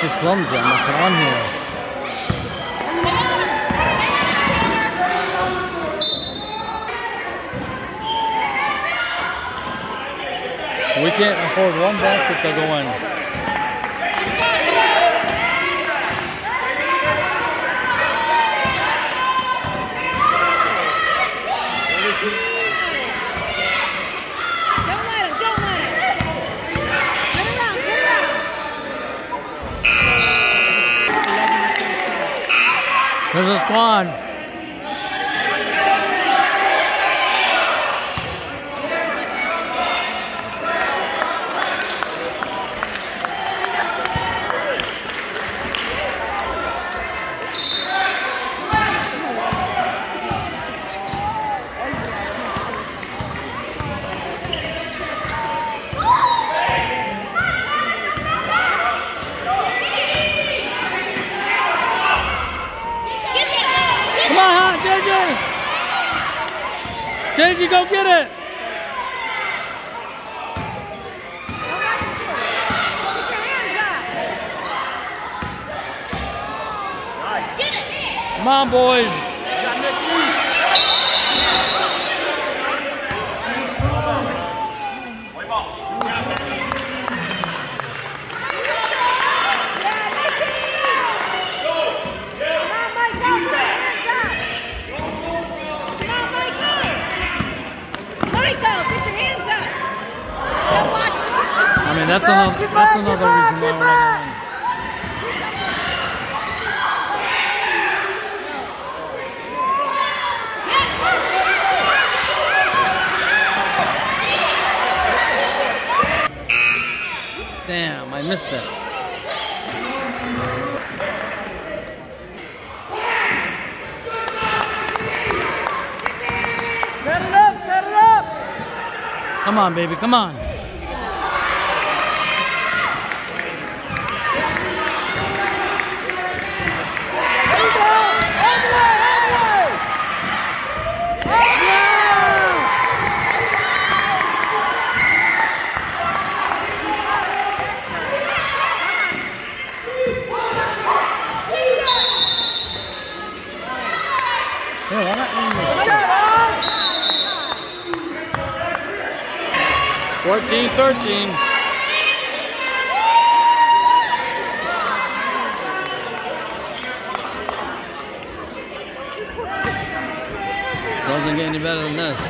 is clumsy. I'm not on here. We can't afford one basket to go in. Don't let him. Turn around. There's a squad. JJ, go get it! Get your hands up! Get it! Come on, boys! I mean, that's another reason why we're not going. Damn, I missed it. Set it up! Come on, baby, come on. Yeah, why not? 14-13. Doesn't get any better than this.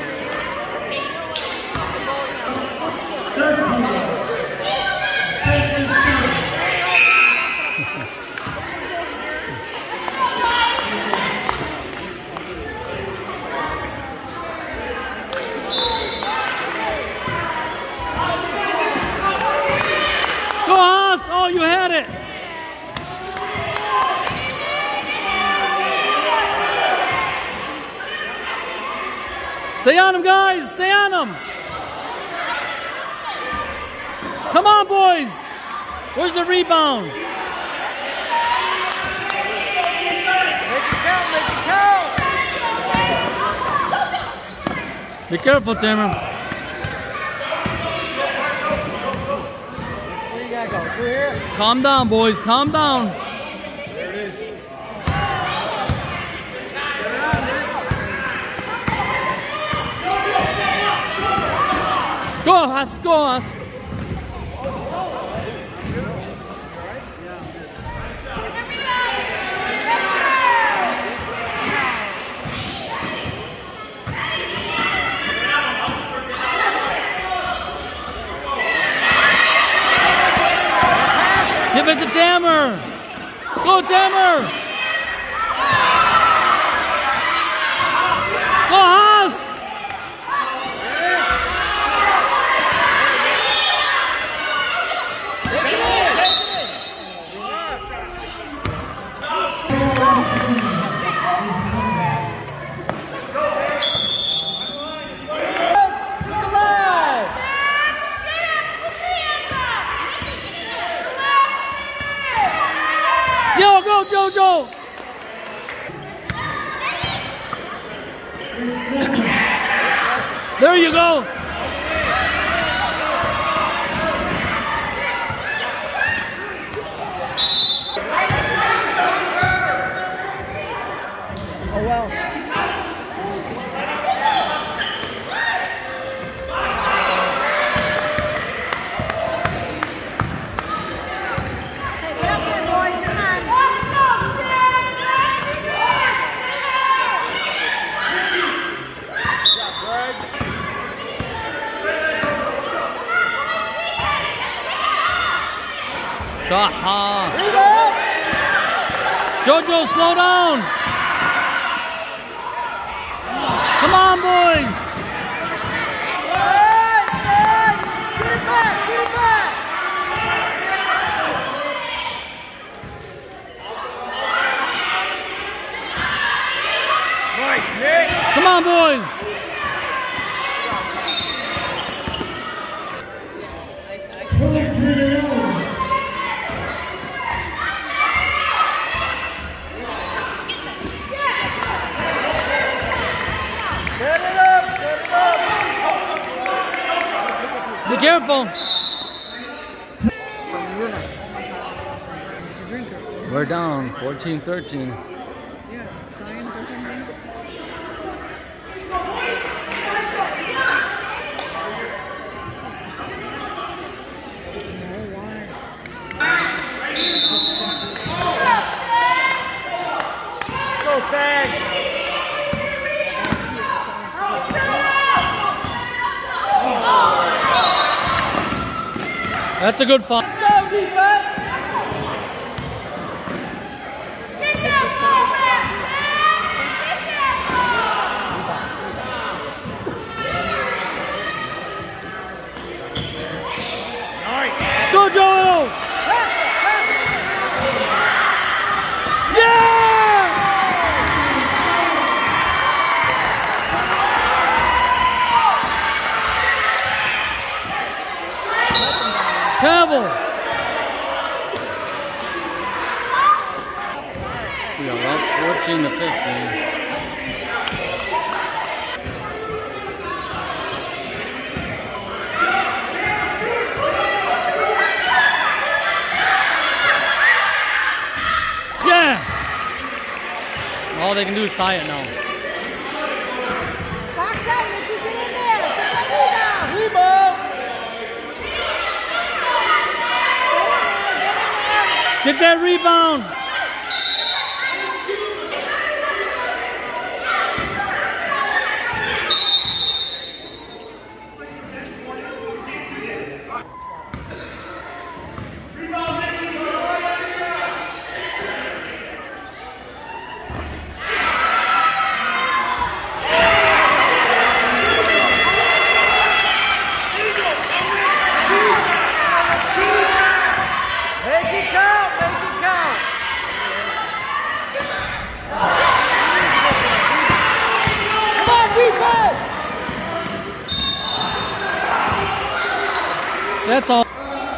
Oh, you had it! Stay on him, guys! Stay on him! Come on, boys! Where's the rebound? Make it count! Be careful, Timmer. Calm down, boys. Calm down. There it is. Go, Huss. Go, Huss. Give it to Tammer! Go, Tammer! Go, Haas! Yo, go, Jojo! There you go! Shaha. Jojo, slow down. Come on, boys. Get it back, get it back. Nice, Nick. Come on, boys. Be careful. Mr. Drinker. We're down 14-13. Yeah, science or something. Go, Stag. That's a good foul. Let's go, defense. Get that ball back, Stag. Get that ball. Nice. Go, Joel. Yeah! Travel. We are up 14-15. Yeah! All they can do is tie it now. Box out, Nikki. Get in there. Get that rebound. Rebound! Get in there. Get in there. Get that rebound! Make it count. Make it count. Come on, defense. That's all.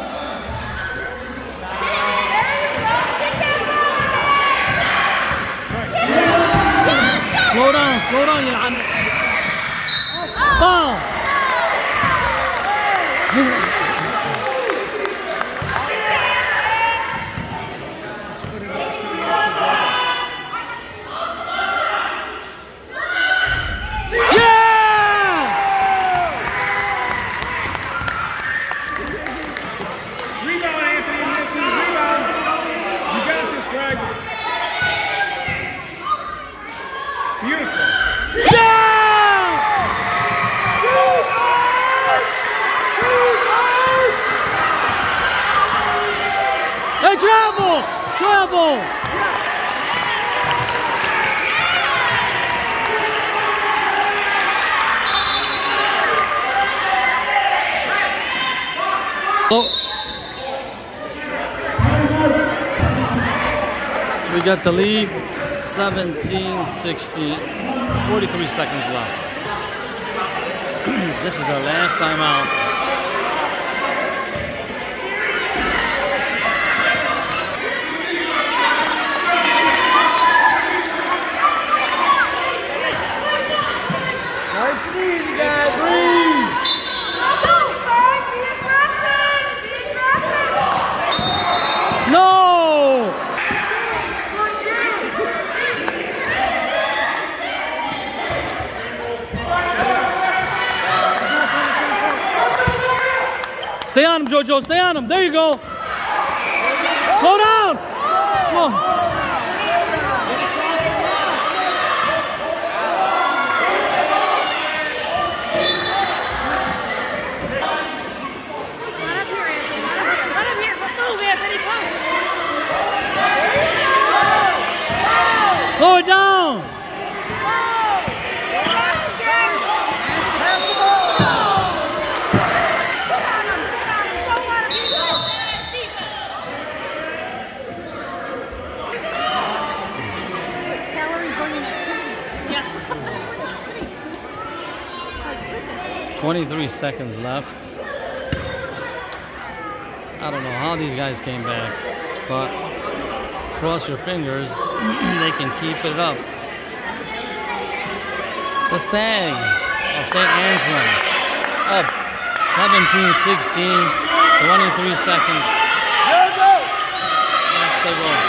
Slow down, you لعن. Foul. Rebound, Anthony. Rebound. You got this, Greg. Beautiful. Hey, travel! Travel! We got the lead, 17-16, 43 seconds left. This is their last time out. Nice and easy, guys. Breathe. No! Stay on him, Jojo. Stay on him. There you go. Slow down. Come on. Run up here, Anthony. Run up here. Move, Anthony. Move. 23 seconds left. I don't know how these guys came back, but cross your fingers, they can keep it up. The Stags of St. Anselm up 17-16, 23 seconds. That's the goal.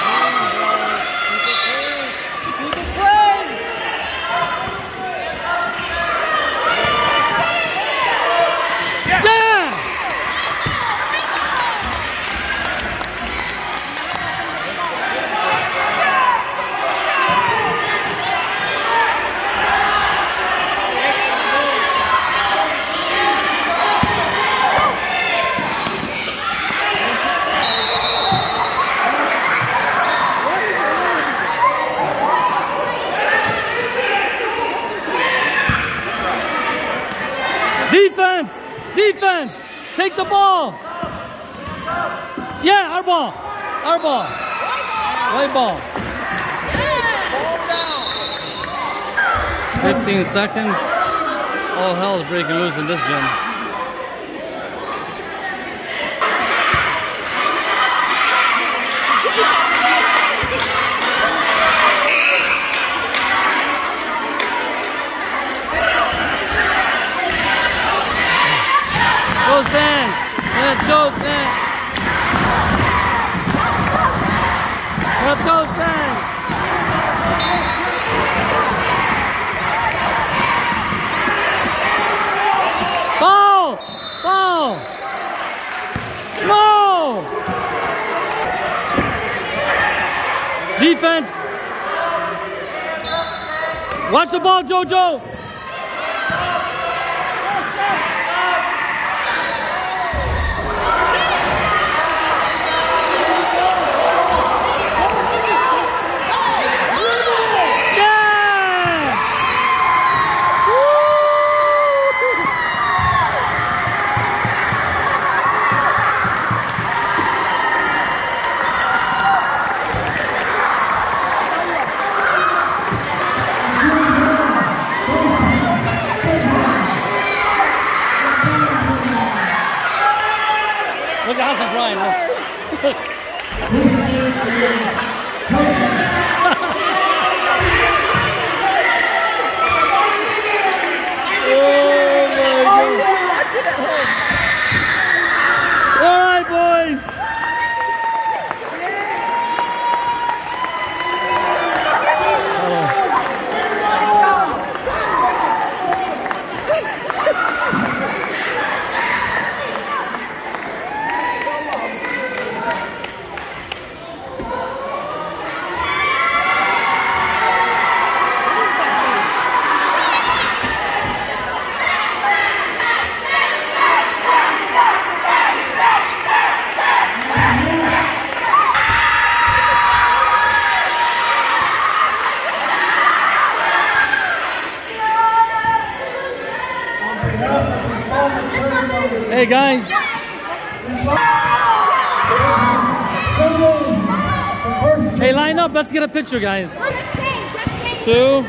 Defense! Defense! Take the ball! Yeah, our ball! Our ball! White ball! 15 seconds. All hell's breaking loose in this gym. Go Sand! Let's go Sand! Let's go Sand! Foul! Foul! No! Defense! Watch the ball, JoJo! Look at Hassan Brian. Look. All right, boys. Hey guys. Hey, line up. Let's get a picture, guys. 2.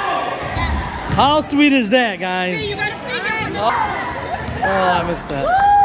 How sweet is that, guys? You gotta stay here. Oh, I missed that.